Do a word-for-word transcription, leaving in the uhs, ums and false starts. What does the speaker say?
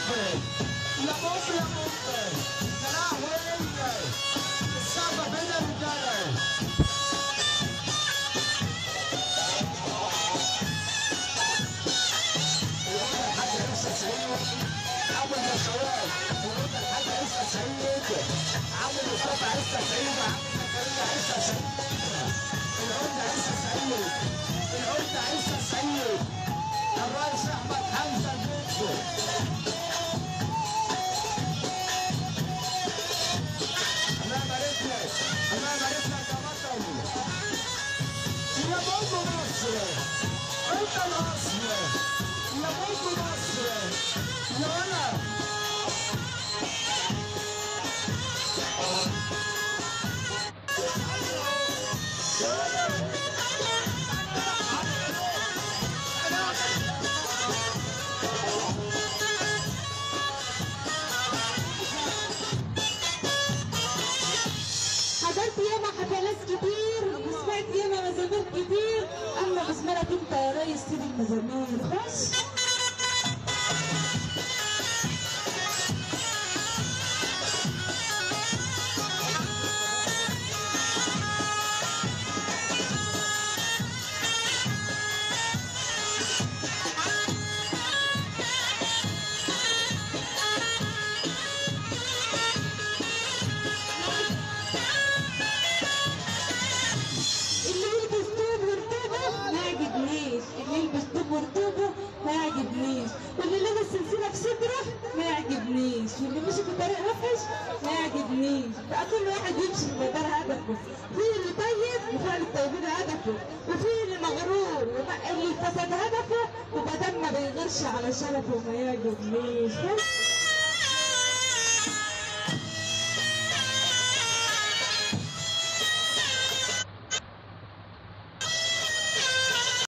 ممكن يا بوب يا ممكن يا لهوي السقف هنا رجاله. الحاج لسه سعيد عامل نشوات، وقلت الحاج لسه سعيد عامل مصطفى لسه سعيد وعامل زكريا لسه سعيد. العمده لسه سعيد، العمده لسه سعيد، الرئيس احمد حمزه البيتزو. الله يبارك لك، الله يبارك لك يا بطل يا بابا مصر، انت الاصل يا بابا مصر يا ولد. حضرت ياما حفلات كتير وسمعت ياما مزامير كتير، اما بسمعك انت يا ريس سيد المزامير. خش اللي يلبس طوب ورطوبه ما يعجبنيش، واللي لابس سلسله في صدره ما يعجبنيش، واللي مشي في طريق وحش ما يعجبنيش. بقى كل واحد يمشي في مدار هدفه، في اللي طيب وفعل الطيبين هدفه، وفي اللي مغرور اللي فسد هدفه وبدل ما بيغيرش على شرفه ما يعجبنيش.